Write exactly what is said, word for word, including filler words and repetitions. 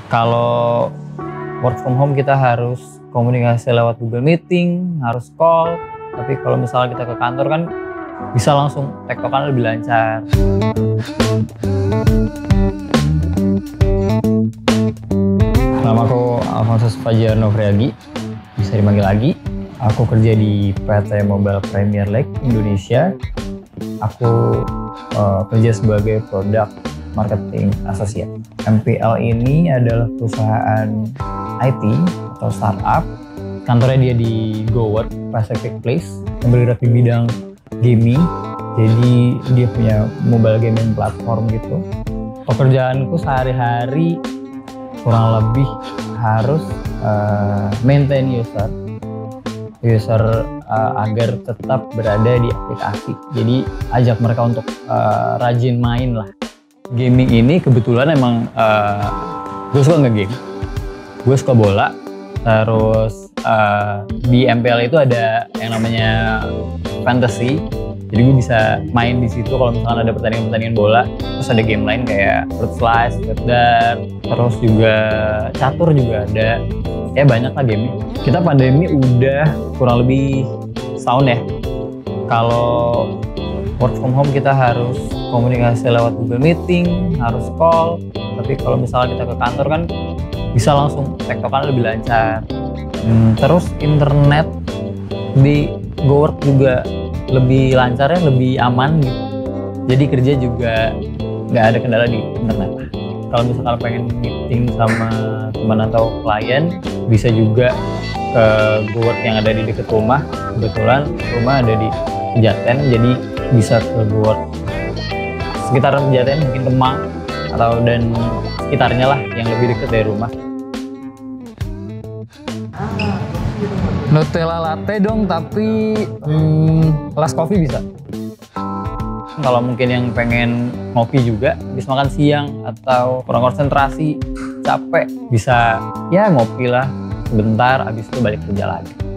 Kalau work from home kita harus komunikasi lewat Google Meeting, harus call. Tapi kalau misalnya kita ke kantor kan bisa langsung tektokan lebih lancar. Nama aku Alfonsus Fajar Novriagi, bisa dipanggil Agi. Aku kerja di P T Mobile Premier League Indonesia. Aku uh, kerja sebagai Product Marketing Associate. M P L ini adalah perusahaan I T atau startup. Kantornya dia di GoWork Pacific Place, yang bergerak di bidang gaming. Jadi dia punya mobile gaming platform gitu. Pekerjaanku sehari-hari kurang lebih harus uh, maintain user, user uh, agar tetap berada di aplikasi. Jadi ajak mereka untuk uh, rajin main lah. Gaming ini kebetulan emang uh, gue suka nge-game, gue suka bola. Terus uh, di M P L itu ada yang namanya fantasy, jadi gue bisa main di situ kalau misalkan ada pertandingan-pertandingan bola. Terus ada game lain kayak Fruit Slice, Fruit Dart, terus juga catur juga ada. Ya banyak lah game. Kita pandemi udah kurang lebih setahun ya. Kalau work from home kita harus komunikasi lewat Google Meeting, harus call. Tapi kalau misalnya kita ke kantor kan bisa langsung tektokan lebih lancar. Hmm, terus internet di GoWork juga lebih lancar ya, lebih aman gitu. Jadi kerja juga nggak ada kendala di internet. Kalau misalkan pengen meeting sama teman atau klien, bisa juga ke GoWork yang ada di dekat rumah. Kebetulan rumah ada di Pejaten, jadi bisa ke GoWork sekitar Pejaten, mungkin Kemang atau dan sekitarnya lah yang lebih dekat dari rumah. Nutella latte dong, tapi hmm, last coffee bisa. Kalau mungkin yang pengen ngopi juga, habis makan siang atau kurang konsentrasi, capek, bisa ya ngopi lah sebentar, habis itu balik kerja lagi.